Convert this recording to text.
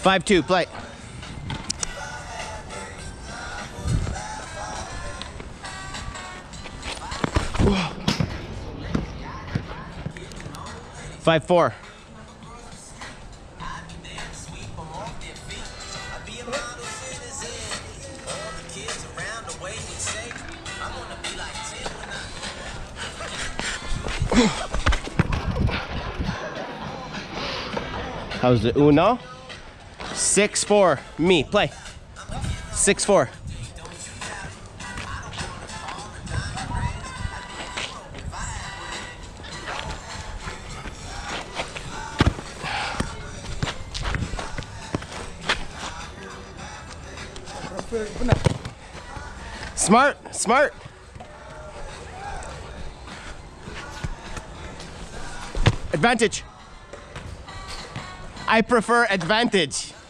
5-2, play. Whoa. 5-4. How's the uno? 6-4. Me, play. 6-4. Smart, smart. Advantage. I prefer advantage.